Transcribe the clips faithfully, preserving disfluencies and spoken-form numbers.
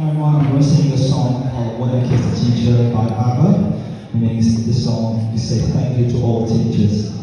I'm going to sing a song called When I Kissed a Teacher by ABBA. It means this song, you say thank you to all teachers.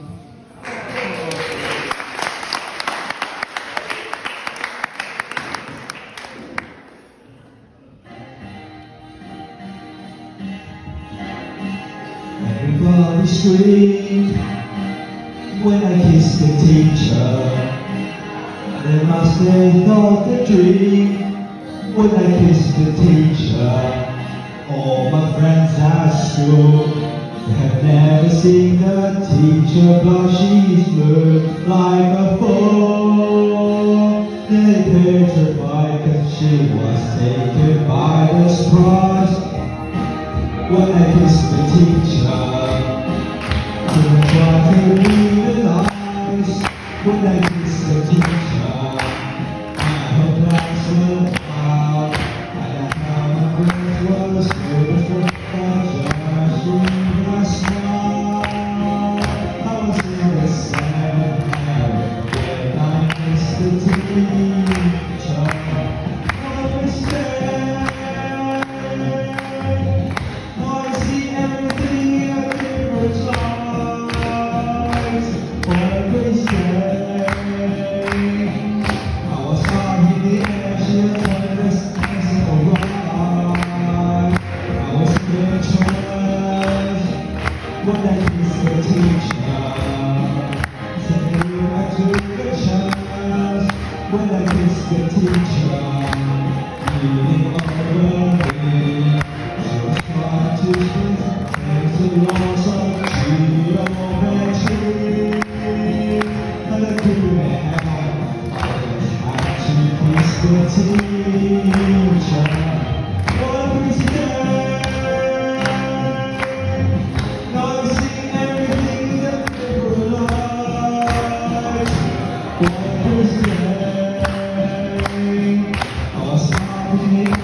Everybody screamed when I kissed the teacher. They must have thought the dream when I kissed the teacher. All my friends at school have never seen the teacher blush. She's looked like a fool. They petrified cause she was taken by the surprise. When I kissed the teacher, couldn't try to realize. When I kissed the teacher, her plans were out, and I found my friends was good for pleasure. She was smart. I was in the same area when I kissed the teacher. What was there? Now I see everything in a different light. What was there? When I kissed the teacher, said I took a chance. When I kissed the teacher, leaning over me, she was trying to split things along some tree over tree. And I couldn't help, I had to kiss the teacher. What was there? What was there? I was happy.